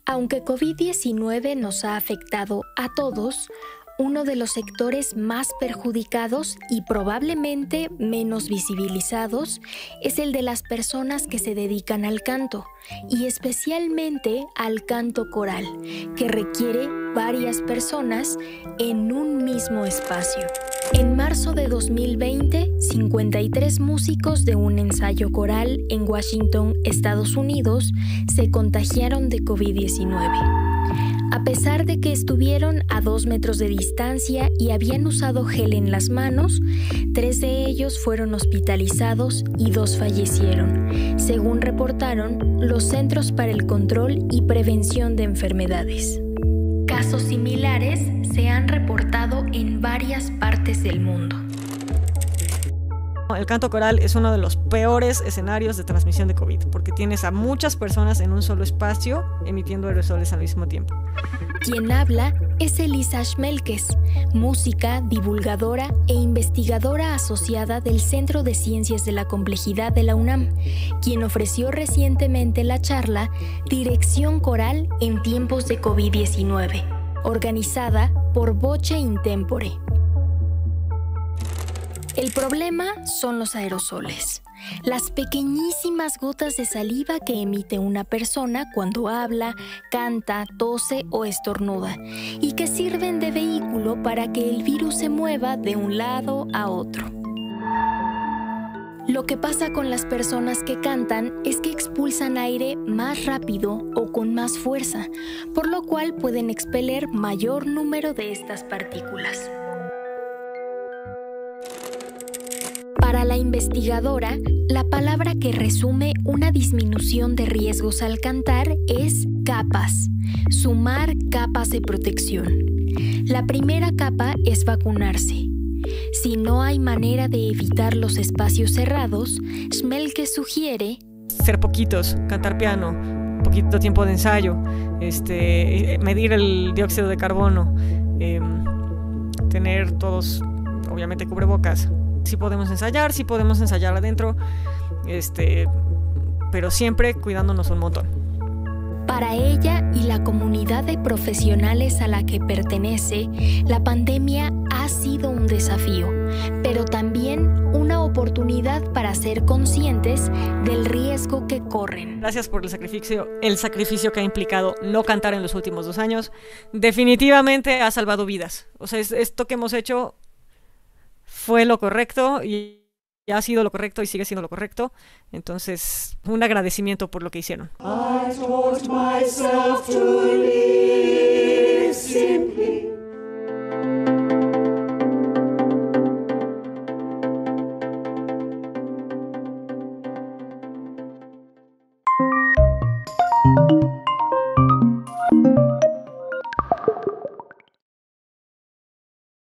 Aunque COVID-19 nos ha afectado a todos, uno de los sectores más perjudicados y probablemente menos visibilizados es el de las personas que se dedican al canto, y especialmente al canto coral, que requiere varias personas en un mismo espacio. En marzo de 2020, 53 músicos de un ensayo coral en Washington, Estados Unidos, se contagiaron de COVID-19. A pesar de que estuvieron a 2 metros de distancia y habían usado gel en las manos, 3 de ellos fueron hospitalizados y 2 fallecieron, según reportaron los Centros para el Control y Prevención de Enfermedades. Casos similares se han reportado en varias partes del mundo. El canto coral es uno de los peores escenarios de transmisión de COVID, porque tienes a muchas personas en un solo espacio emitiendo aerosoles al mismo tiempo. Quien habla es Elisa Schmelkes, música, divulgadora e investigadora asociada del Centro de Ciencias de la Complejidad de la UNAM, quien ofreció recientemente la charla Dirección Coral en tiempos de COVID-19, organizada por Voce in Tempore. El problema son los aerosoles, las pequeñísimas gotas de saliva que emite una persona cuando habla, canta, tose o estornuda, y que sirven de vehículo para que el virus se mueva de un lado a otro. Lo que pasa con las personas que cantan es que expulsan aire más rápido o con más fuerza, por lo cual pueden expeler mayor número de estas partículas. Para la investigadora, la palabra que resume una disminución de riesgos al cantar es capas, sumar capas de protección. La primera capa es vacunarse. Si no hay manera de evitar los espacios cerrados, Schmelkes sugiere ser poquitos, cantar piano, poquito tiempo de ensayo, medir el dióxido de carbono, tener todos, obviamente, cubrebocas. Sí podemos ensayar adentro, pero siempre cuidándonos un montón. Para ella y la comunidad de profesionales a la que pertenece, la pandemia ha sido un desafío, pero también una oportunidad para ser conscientes del riesgo que corren. Gracias por el sacrificio que ha implicado no cantar en los últimos 2 años. Definitivamente ha salvado vidas. O sea, esto que hemos hecho fue lo correcto y ha sido lo correcto y sigue siendo lo correcto. Entonces, un agradecimiento por lo que hicieron. I taught myself to live simply.